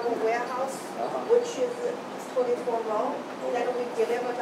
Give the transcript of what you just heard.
our warehouse, which is 24 row, that we deliver